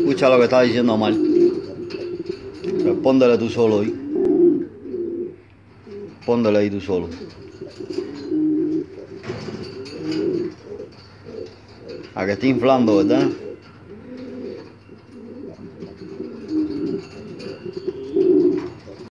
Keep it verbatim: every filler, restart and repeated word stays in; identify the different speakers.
Speaker 1: Escucha lo que está diciendo Omar. Respóndele tú solo ahí. Póndele ahí tú solo. A que está inflando, ¿verdad?